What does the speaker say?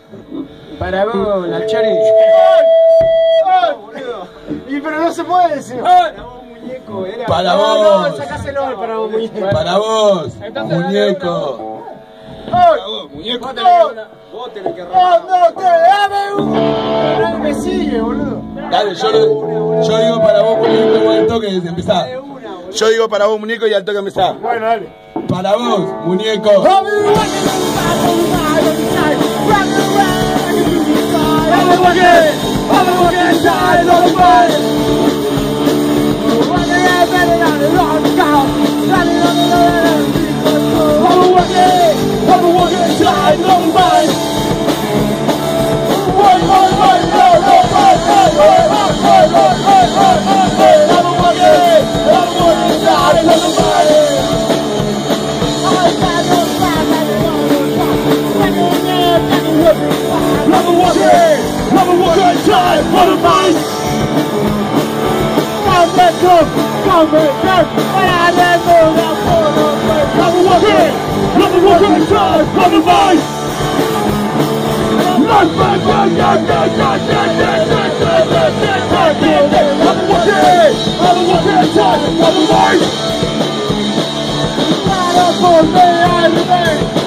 Para vos, la Chori. Y pero no se puede decir. Muñeco, era. Para No, vos. no, sacáselo para vos, muñeco. Para vos, Entonces, muñeco. Para vos, muñeco. Vos tenés que Dame un. Nadie me sigue, boludo. Dale, yo digo para vos, muñeco, y al toque empezá. Yo digo para vos, muñeco, y al toque empezá. Bueno, dale. Para vos, muñeco. Para volver al rey.